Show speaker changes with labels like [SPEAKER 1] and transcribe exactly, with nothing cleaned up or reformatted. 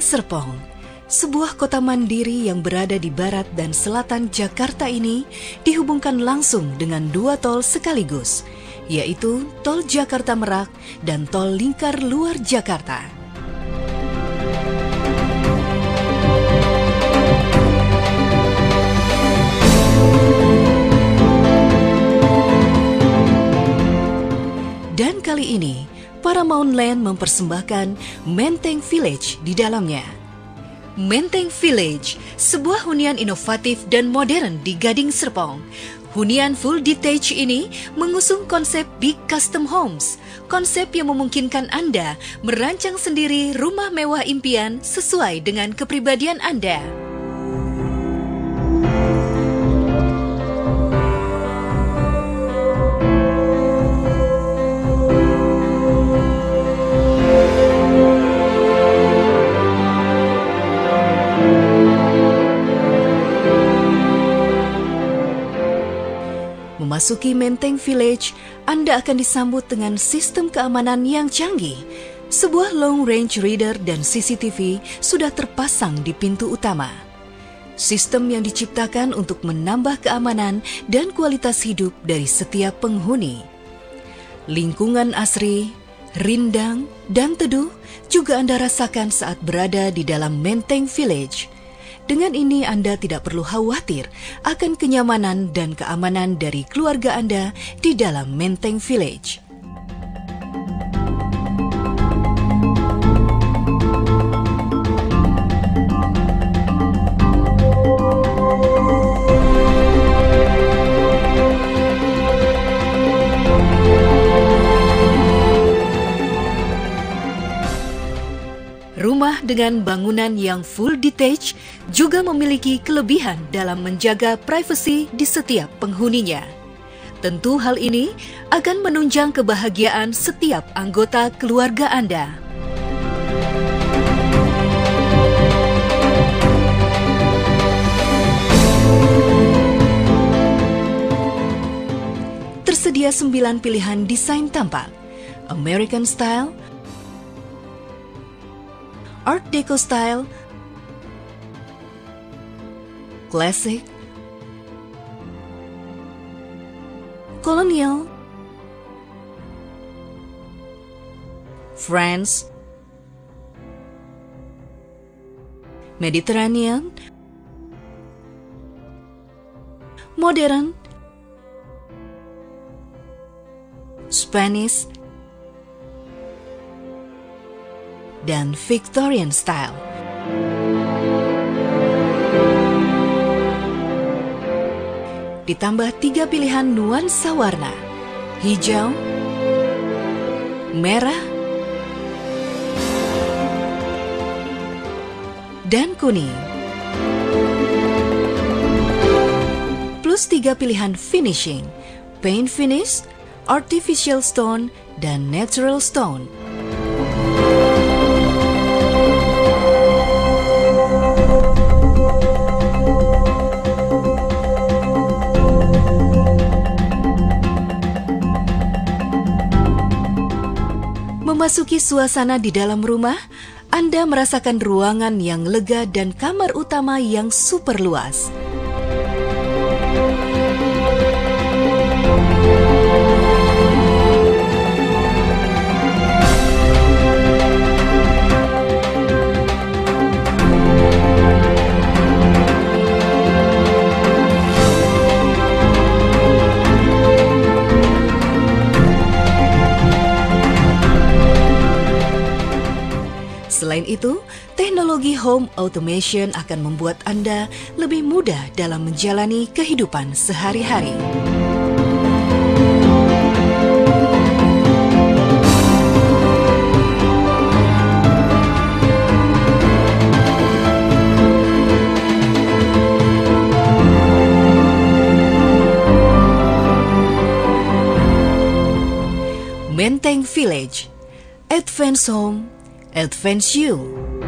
[SPEAKER 1] Serpong, sebuah kota mandiri yang berada di barat dan selatan Jakarta ini dihubungkan langsung dengan dua tol sekaligus, yaitu Tol Jakarta Merak dan Tol Lingkar Luar Jakarta. Dan kali ini, Paramount Land mempersembahkan Menteng Village di dalamnya. Menteng Village, sebuah hunian inovatif dan modern di Gading Serpong. Hunian full detached ini mengusung konsep Big Custom Homes, konsep yang memungkinkan Anda merancang sendiri rumah mewah impian sesuai dengan kepribadian Anda. Memasuki Menteng Village, Anda akan disambut dengan sistem keamanan yang canggih. Sebuah long range reader dan C C T V sudah terpasang di pintu utama. Sistem yang diciptakan untuk menambah keamanan dan kualitas hidup dari setiap penghuni. Lingkungan asri, rindang, dan teduh juga Anda rasakan saat berada di dalam Menteng Village. Dengan ini Anda tidak perlu khawatir akan kenyamanan dan keamanan dari keluarga Anda di dalam Menteng Village. Rumah dengan bangunan yang full detached juga memiliki kelebihan dalam menjaga privasi di setiap penghuninya. Tentu hal ini akan menunjang kebahagiaan setiap anggota keluarga Anda. Tersedia sembilan pilihan desain tampak: American Style, Art Deco Style, Classic, Colonial, French, Mediterranean, Modern, Spanish, dan Victorian Style. Ditambah tiga pilihan nuansa warna: hijau, merah, dan kuning. Plus tiga pilihan finishing: paint finish, artificial stone, dan natural stone. Memasuki suasana di dalam rumah, Anda merasakan ruangan yang lega dan kamar utama yang super luas. Selain itu, teknologi home automation akan membuat Anda lebih mudah dalam menjalani kehidupan sehari-hari. Menteng Village, Advance Home, Advance You.